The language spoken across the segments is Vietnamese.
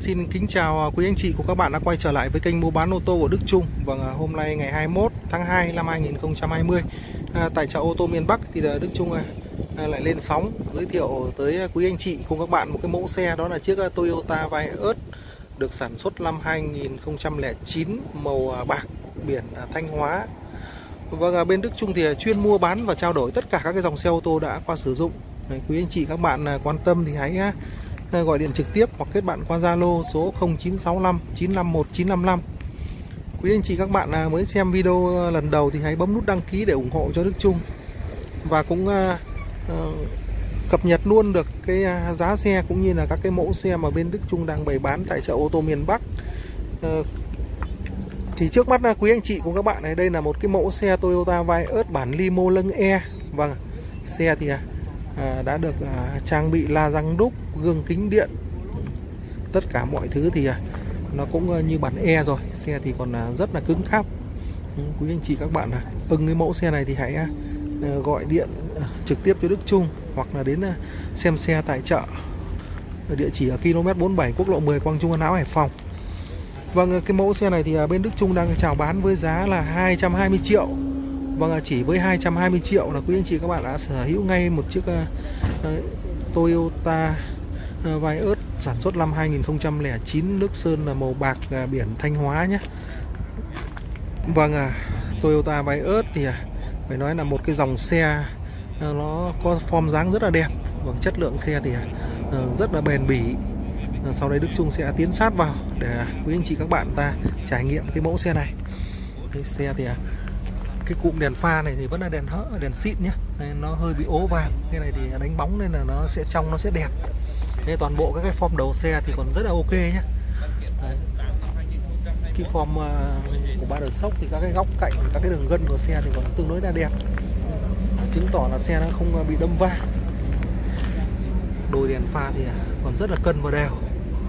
Xin kính chào quý anh chị cùng các bạn đã quay trở lại với kênh mua bán ô tô của Đức Trung. Vâng, hôm nay ngày 21 tháng 2 năm 2020 tại chợ ô tô miền Bắc thì Đức Trung lại lên sóng giới thiệu tới quý anh chị cùng các bạn một cái mẫu xe, đó là chiếc Toyota Vios được sản xuất năm 2009, màu bạc, biển Thanh Hóa. Vâng, bên Đức Trung thì chuyên mua bán và trao đổi tất cả các cái dòng xe ô tô đã qua sử dụng. Quý anh chị các bạn quan tâm thì hãy gọi điện trực tiếp hoặc kết bạn qua Zalo số 0965 951 955. Quý anh chị các bạn mới xem video lần đầu thì hãy bấm nút đăng ký để ủng hộ cho Đức Trung, và cũng cập nhật luôn được cái giá xe cũng như là các cái mẫu xe mà bên Đức Trung đang bày bán tại chợ ô tô miền Bắc. Thì trước mắt quý anh chị cùng các bạn này, đây là một cái mẫu xe Toyota Vios bản limo lưng E. Vâng, xe thì đã được trang bị la răng đúc, gương kính điện, tất cả mọi thứ thì nó cũng như bản E rồi. Xe thì còn rất là cứng cáp. Quý anh chị các bạn ưng cái mẫu xe này thì hãy gọi điện trực tiếp cho Đức Trung hoặc là đến xem xe tại chợ, địa chỉ ở km 47 quốc lộ 10 Quang Trung, An Lão, Hải Phòng. Vâng, cái mẫu xe này thì bên Đức Trung đang chào bán với giá là 220 triệu. Vâng, chỉ với 220 triệu là quý anh chị các bạn đã sở hữu ngay một chiếc Toyota Vios sản xuất năm 2009, nước sơn là màu bạc, biển Thanh Hóa nhé. Vâng, Toyota Vios thì phải nói là một cái dòng xe nó có form dáng rất là đẹp. Vâng, chất lượng xe thì rất là bền bỉ. Sau đây Đức Trung sẽ tiến sát vào để quý anh chị các bạn ta trải nghiệm cái mẫu xe này. Cái xe thì cái cụm đèn pha này thì vẫn là đèn xịn nhé, nó hơi bị ố vàng. Cái này thì đánh bóng nên là nó sẽ trong, nó sẽ đẹp. Thế toàn bộ các cái form đầu xe thì còn rất là ok nhé. Đấy. Cái form của ba đờ sốc thì các cái góc cạnh, các cái đường gân của xe thì còn tương đối là đẹp, chứng tỏ là xe nó không bị đâm va. Đôi đèn pha thì còn rất là cân và đều.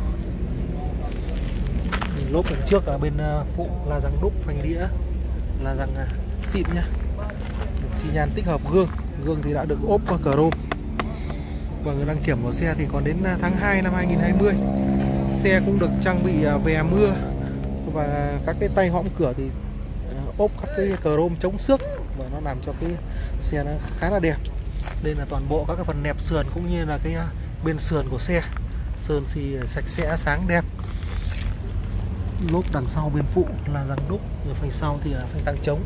Lốp đằng trước ở bên phụ là răng đúc, phanh đĩa là răng xịn nhá. Xi nhan tích hợp gương thì đã được ốp qua chrome. Và người đăng kiểm của xe thì còn đến tháng 2 năm 2020. Xe cũng được trang bị vè mưa và các cái tay hõm cửa thì ốp các cái chrome chống xước, và nó làm cho cái xe nó khá là đẹp. Đây là toàn bộ các cái phần nẹp sườn cũng như là cái bên sườn của xe, sơn xi sạch sẽ sáng đẹp. Lốp đằng sau bên phụ là răng đúc, rồi phanh sau thì là phanh tăng chống.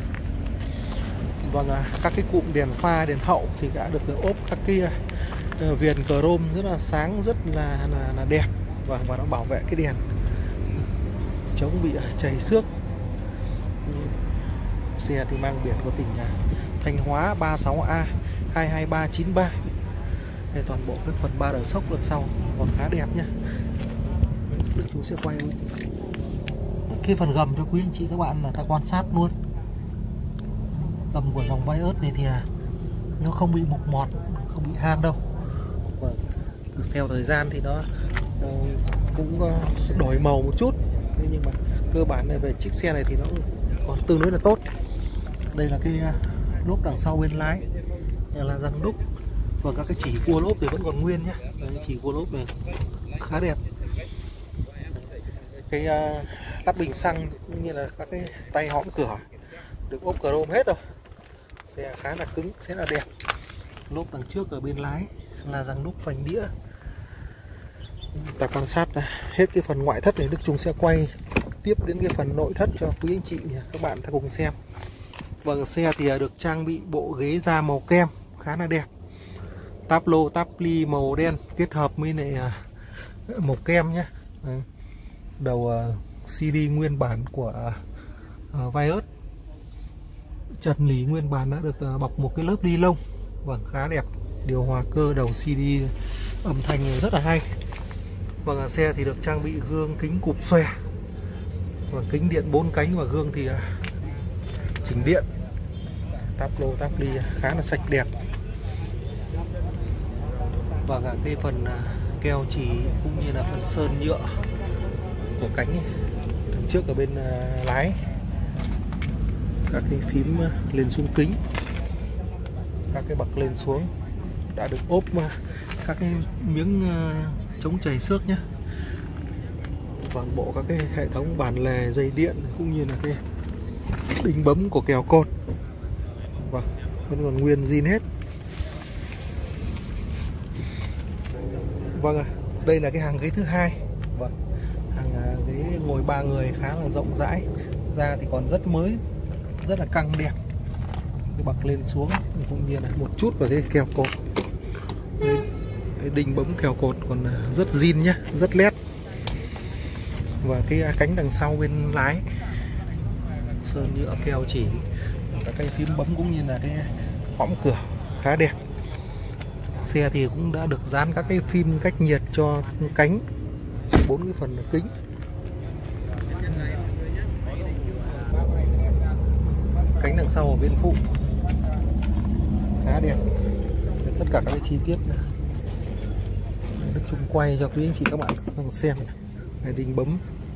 Vâng, các cái cụm đèn pha, đèn hậu thì đã được ốp các cái viền chrome rất là sáng, rất là đẹp. Và nó bảo vệ cái đèn chống bị chảy xước. Xe thì mang biển của tỉnh Thanh Hóa 36A 22393. Đây, toàn bộ các phần ba đờ sốc đằng sau còn khá đẹp nhé. Đức Chú sẽ quay cái phần gầm cho quý anh chị các bạn là ta quan sát luôn. Gầm của dòng Vios này thì nó không bị mục mọt, không bị han đâu. Và theo thời gian thì nó cũng đổi màu một chút, nhưng mà cơ bản này về chiếc xe này thì nó còn tương đối là tốt. Đây là cái lốp đằng sau bên lái là răng đúc, và các cái chỉ cua lốp thì vẫn còn nguyên nhé. Chỉ cua lốp này khá đẹp. Cái nắp bình xăng cũng như là các cái tay hõm cửa được ốp chrome hết rồi. Xe khá là cứng, sẽ là đẹp. Lốp đằng trước ở bên lái là răng đúc, phanh đĩa. Ta quan sát hết cái phần ngoại thất này, Đức Trung sẽ quay tiếp đến cái phần nội thất cho quý anh chị các bạn ta cùng xem. Vâng, xe thì được trang bị bộ ghế da màu kem khá là đẹp. Táp lô, táp ly màu đen kết hợp với này màu kem nhé. Đầu CD nguyên bản của Vios. Trần lý nguyên bản đã được bọc một cái lớp ni lông. Vâng, khá đẹp. Điều hòa cơ đầu CD, âm thanh rất là hay. Vâng, xe thì được trang bị gương kính cụp xòe, và kính điện 4 cánh, và gương thì chỉnh điện. Táp lô, táp ly khá là sạch đẹp. Và cả cái phần keo chỉ cũng như là phần sơn nhựa của cánh đằng trước ở bên lái. Các cái phím lên xuống kính, các cái bậc lên xuống đã được ốp các cái miếng chống chảy xước nhé. toàn bộ các cái hệ thống bản lề, dây điện cũng như là cái đinh bấm của kèo cột. Vâng, vẫn còn nguyên zin hết. Vâng ạ, đây là cái hàng ghế thứ hai. Vâng, hàng ghế ngồi 3 người khá là rộng rãi, da thì còn rất mới, rất là căng đẹp. Cái bậc lên xuống cũng như là một chút vào cái kèo cột, cái đinh bấm kèo cột còn rất zin nhá, rất nét. Và cái cánh đằng sau bên lái sơn nhựa keo chỉ, các cái phím bấm cũng như là cái hõm cửa khá đẹp. Xe thì cũng đã được dán các cái phim cách nhiệt cho cánh, 4 cái phần kính. Cánh đằng sau ở bên phụ khá đẹp. Tất cả các cái chi tiết này Đức Trung quay cho quý anh chị các bạn cùng xem. Này, đinh bấm.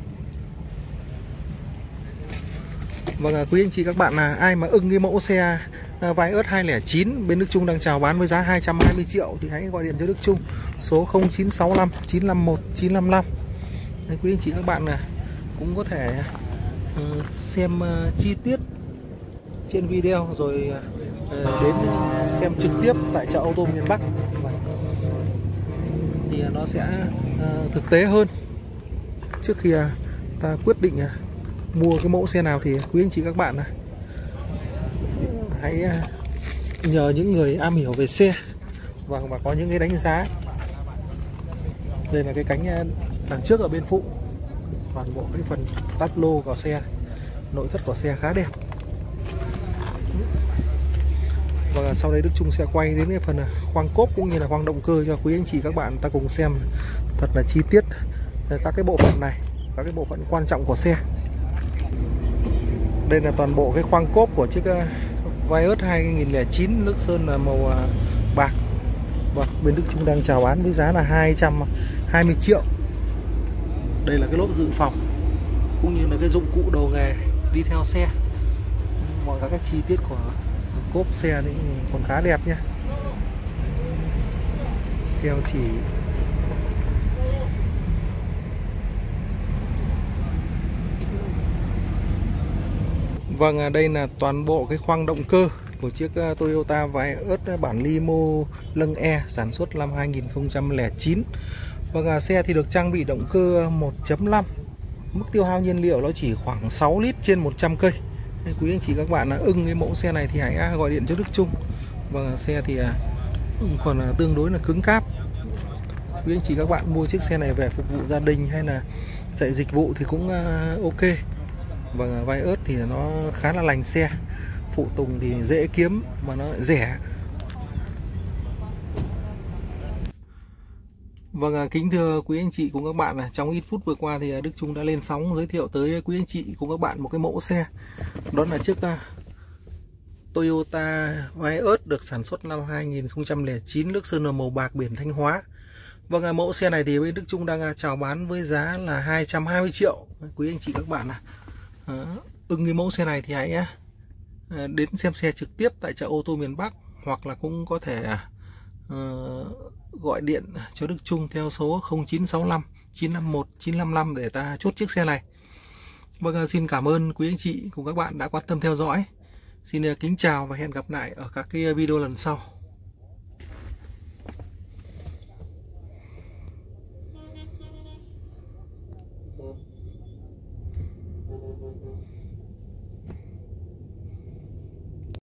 Vâng, quý anh chị các bạn là ai mà ưng cái mẫu xe Vios 209 bên Đức Trung đang chào bán với giá 220 triệu thì hãy gọi điện cho Đức Trung số 0965 951 955. Đấy, quý anh chị các bạn cũng có thể xem chi tiết trên video rồi đến xem trực tiếp tại chợ ô tô miền Bắc thì nó sẽ thực tế hơn. Trước khi ta quyết định mua cái mẫu xe nào thì quý anh chị các bạn hãy nhờ những người am hiểu về xe và có những cái đánh giá. Đây là cái cánh đằng trước ở bên phụ, toàn bộ cái phần táp lô của xe, nội thất của xe khá đẹp. Và sau đây Đức Trung sẽ quay đến cái phần khoang cốp cũng như là khoang động cơ cho quý anh chị các bạn ta cùng xem thật là chi tiết các cái bộ phận này, các cái bộ phận quan trọng của xe. Đây là toàn bộ cái khoang cốp của chiếc Vios 2009, nước sơn là màu bạc. Và bên Đức Trung đang chào bán với giá là 220 triệu. Đây là cái lốp dự phòng cũng như là cái dụng cụ đồ nghề đi theo xe. Mọi các cái chi tiết của cốp xe thì còn khá đẹp nhé. Keo chỉ. Vâng, đây là toàn bộ cái khoang động cơ của chiếc Toyota Vios bản limo lưng E sản xuất năm 2009. Vâng, xe thì được trang bị động cơ 1.5. Mức tiêu hao nhiên liệu nó chỉ khoảng 6 lít trên 100 cây. Nên quý anh chị các bạn ưng cái mẫu xe này thì hãy gọi điện cho Đức Trung. Vâng, xe thì còn tương đối là cứng cáp. Quý anh chị các bạn mua chiếc xe này về phục vụ gia đình hay là chạy dịch vụ thì cũng ok. Vâng, Vios thì nó khá là lành xe, phụ tùng thì dễ kiếm mà nó rẻ. Vâng, kính thưa quý anh chị cùng các bạn, trong ít phút vừa qua thì Đức Trung đã lên sóng giới thiệu tới quý anh chị cùng các bạn một cái mẫu xe. Đó là chiếc Toyota Vios được sản xuất năm 2009, nước sơn màu bạc, biển Thanh Hóa. Vâng, mẫu xe này thì bên Đức Trung đang chào bán với giá là 220 triệu. Quý anh chị các bạn ưng cái mẫu xe này thì hãy đến xem xe trực tiếp tại chợ ô tô miền Bắc, hoặc là cũng có thể gọi điện cho Đức Trung theo số 0965 951 955 để ta chốt chiếc xe này. Vâng, xin cảm ơn quý anh chị cùng các bạn đã quan tâm theo dõi. Xin kính chào và hẹn gặp lại ở các cái video lần sau.